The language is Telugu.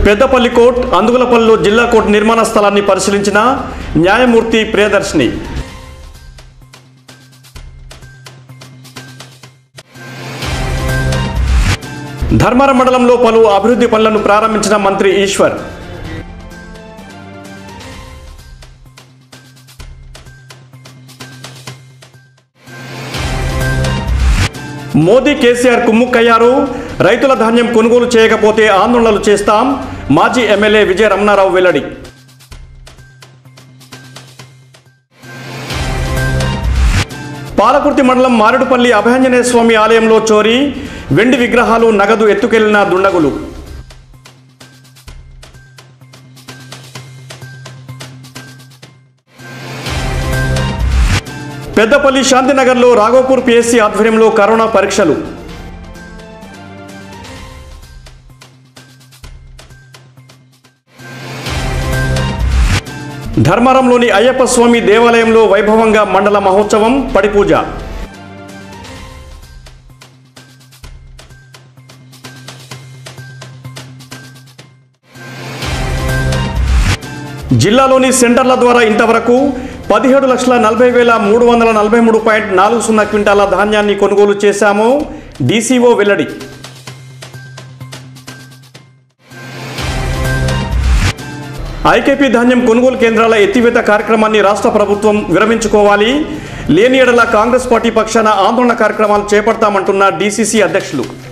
పెద్దపల్లి కోర్ట్ అందుగులపల్లిలో జిల్లా కోర్టు నిర్మాణ స్థలాన్ని పరిశీలించిన న్యాయమూర్తి ప్రియదర్శిని. ధర్మారం మండలంలో పలు అభివృద్ధి పనులను ప్రారంభించిన మంత్రి ఈశ్వర్. మోదీ కేసీఆర్ కుమ్ముక్కయ్యారు. రైతుల ధాన్యం కొనుగోలు చేయకపోతే ఆందోళనలు చేస్తాం. మాజీ ఎమ్మెల్యే విజయ రమణారావు వెల్లడి. పాలకుర్తి మండలం మారేడుపల్లి అభయాంజనేయ స్వామి ఆలయంలో చోరీ. వెండి విగ్రహాలు, నగదు ఎత్తుకెళ్లిన దుండగులు. పెద్దపల్లి శాంతినగర్లో రాఘోపూర్ పిఎస్సి ఆధ్వర్యంలో కరోనా పరీక్షలు. ధర్మారంలోని అయ్యప్ప స్వామి దేవాలయంలో వైభవంగా మండల మహోత్సవం, పడిపూజ. జిల్లాలోని సెంటర్ల ద్వారా ఇంతవరకు 17,40,343.40 క్వింటాల ధాన్యాన్ని కొనుగోలు చేశాము. డీసీఓ వెల్లడి. ఐకేపీ ధాన్యం కొనుగోలు కేంద్రాల ఎత్తివేత కార్యక్రమాన్ని రాష్ట్ర ప్రభుత్వం విరమించుకోవాలి. లేని ఎడల కాంగ్రెస్ పార్టీ పక్షాన ఆందోళన కార్యక్రమాలు చేపడతామంటున్న డీసీసీ అధ్యక్షులు.